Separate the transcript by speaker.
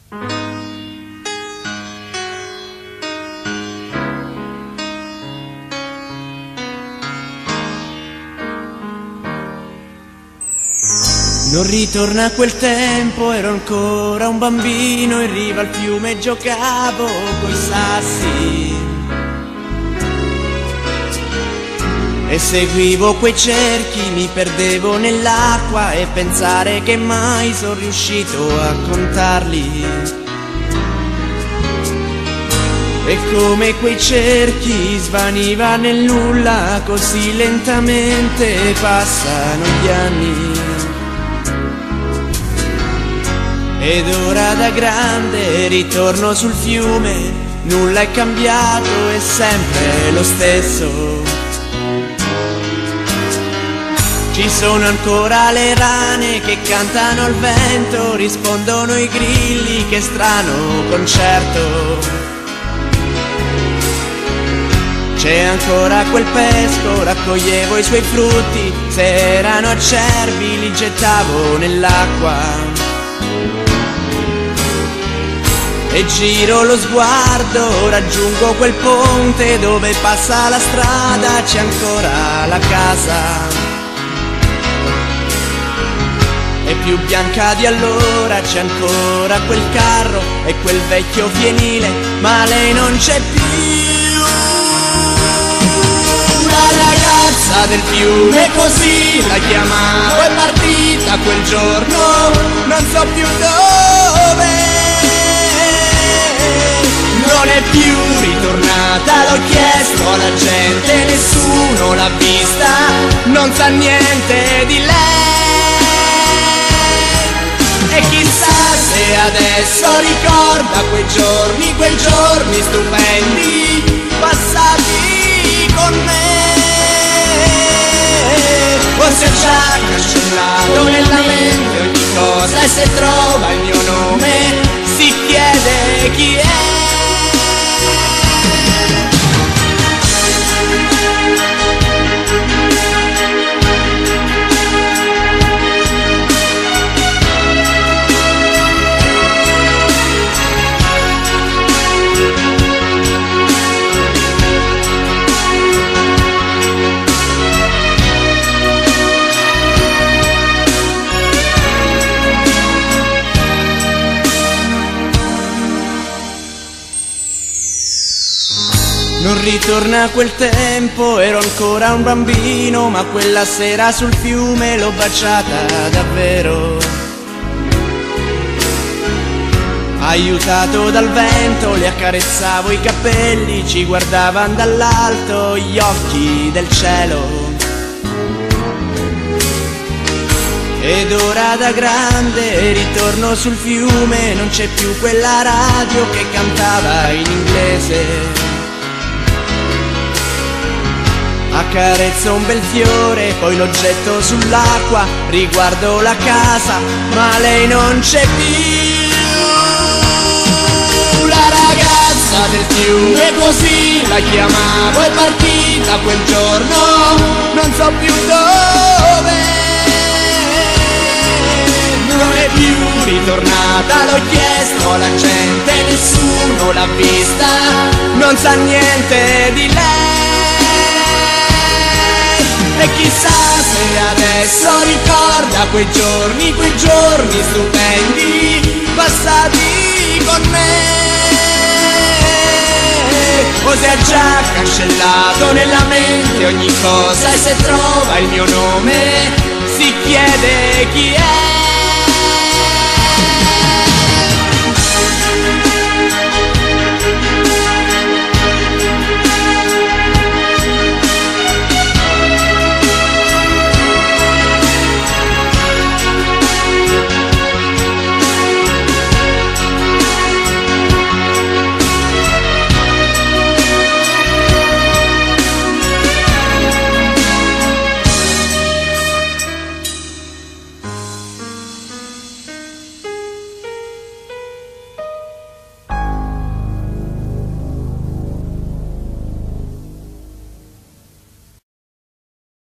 Speaker 1: Non ritorna a quel tempo, ero ancora un bambino, in riva al fiume giocavo coi sassi e seguivo quei cerchi, mi perdevo nell'acqua e pensare che mai sono riuscito a contarli. E come quei cerchi svaniva nel nulla, così lentamente passano gli anni. Ed ora da grande ritorno sul fiume, nulla è cambiato, è sempre lo stesso. Ci sono ancora le rane che cantano al vento, rispondono i grilli, che strano concerto. C'è ancora quel pesco, raccoglievo i suoi frutti, se erano acerbi li gettavo nell'acqua. E giro lo sguardo, raggiungo quel ponte dove passa la strada, c'è ancora la casa. È più bianca di allora, c'è ancora quel carro e quel vecchio fienile, ma lei non c'è più. La ragazza del fiume, così la chiamavo, è partita quel giorno, non so più dove. Non è più ritornata, l'ho chiesto alla gente, nessuno l'ha vista, non sa niente di lei. E chissà se adesso ricorda quei giorni stupendi, passati con me. O se ha già cancellato nella mente ogni cosa, e se trova il mio nome si chiede chi è. Non ritorna a quel tempo, ero ancora un bambino, ma quella sera sul fiume l'ho baciata davvero. Aiutato dal vento le accarezzavo i capelli, ci guardavano dall'alto gli occhi del cielo. Ed ora da grande ritorno sul fiume, non c'è più quella radio che cantava in inglese. Accarezzo un bel fiore, poi lo getto sull'acqua, riguardo la casa, ma lei non c'è più. La ragazza del fiume, così la chiamavo, è partita quel giorno, non so più dove. Non è più ritornata, l'ho chiesto alla gente, nessuno l'ha vista, non sa niente di lei. E chissà se adesso ricorda quei giorni stupendi, passati con me. O se ha già cancellato nella mente ogni cosa, e se trova il mio nome si chiede chi è.